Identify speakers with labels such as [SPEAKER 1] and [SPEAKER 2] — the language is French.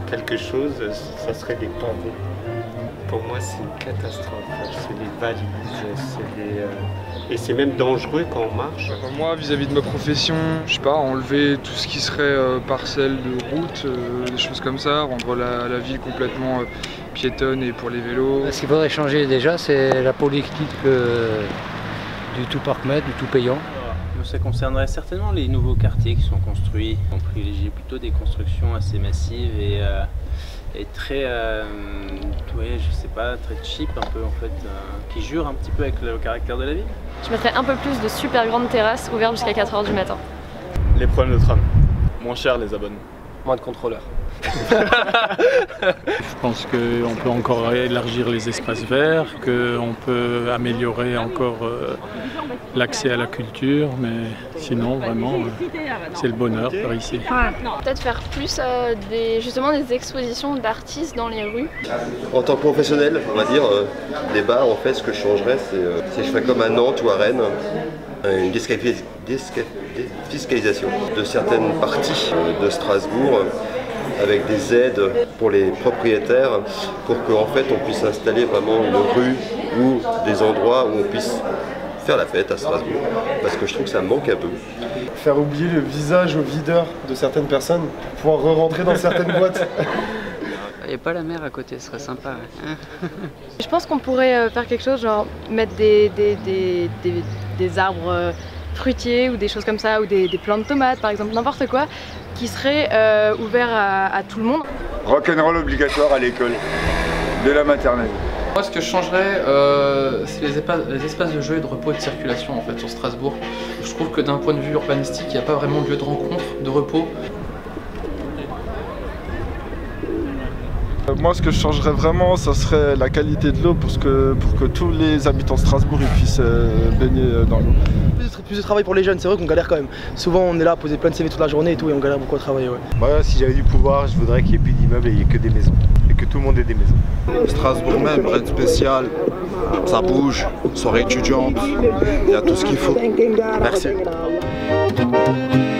[SPEAKER 1] quelque chose, ça serait des pavés. Pour moi, c'est une catastrophe. C'est les valises, et c'est même dangereux quand on marche.
[SPEAKER 2] Moi, vis-à-vis de ma profession, je sais pas, enlever tout ce qui serait parcelle de route, des choses comme ça, rendre la ville complètement piétonne et pour les vélos.
[SPEAKER 3] Ce qu'il faudrait changer déjà, c'est la politique du tout parc-mètre, du tout payant.
[SPEAKER 4] Ça concernerait certainement les nouveaux quartiers qui sont construits. On privilégie plutôt des constructions assez massives et très, ouais, je sais pas, très cheap un peu en fait, qui jurent un petit peu avec le caractère de la ville.
[SPEAKER 5] Je mettrais un peu plus de super grandes terrasses ouvertes jusqu'à 4 h du matin.
[SPEAKER 6] Les problèmes de tram. Moins cher les abonnements.
[SPEAKER 7] Moins de contrôleurs.
[SPEAKER 8] Je pense qu'on peut encore élargir les espaces verts, qu'on peut améliorer encore l'accès à la culture, mais sinon vraiment c'est le bonheur par ici.
[SPEAKER 5] Peut-être faire plus justement des expositions d'artistes dans les rues.
[SPEAKER 9] En tant que professionnel, on va dire, des bars, en fait, ce que je changerais, c'est si je ferais comme à Nantes ou à Rennes, une défiscalisation de certaines parties de Strasbourg, avec des aides pour les propriétaires, pour qu'en fait on puisse installer vraiment une rue ou des endroits où on puisse faire la fête à Strasbourg, parce que je trouve que ça me manque un peu.
[SPEAKER 10] Faire oublier le visage au videur de certaines personnes pour pouvoir re-rentrer dans certaines boîtes.
[SPEAKER 11] Il n'y a pas la mer à côté, ce serait sympa.
[SPEAKER 5] Je pense qu'on pourrait faire quelque chose, genre mettre des arbres fruitiers ou des choses comme ça, ou des plants de tomates par exemple, n'importe quoi, qui serait ouvert à tout le monde.
[SPEAKER 12] Rock'n'roll obligatoire à l'école, dès la maternelle.
[SPEAKER 13] Moi, ce que je changerais, c'est les espaces de jeu et de repos et de circulation en fait sur Strasbourg. Je trouve que d'un point de vue urbanistique, il n'y a pas vraiment de lieu de rencontre, de repos.
[SPEAKER 10] Moi, ce que je changerais vraiment, ça serait la qualité de l'eau pour que tous les habitants de Strasbourg puissent baigner dans l'eau.
[SPEAKER 7] Plus de travail pour les jeunes, c'est vrai qu'on galère quand même. Souvent, on est là à poser plein de CV toute la journée et tout, et on galère beaucoup à travailler. Ouais.
[SPEAKER 14] Moi, si j'avais du pouvoir, je voudrais qu'il n'y ait plus d'immeubles et il n'y ait que des maisons. Et que tout le monde ait des maisons.
[SPEAKER 15] Strasbourg même, rien de spécial. Ça bouge, soirée étudiante, il y a tout ce qu'il faut. Merci.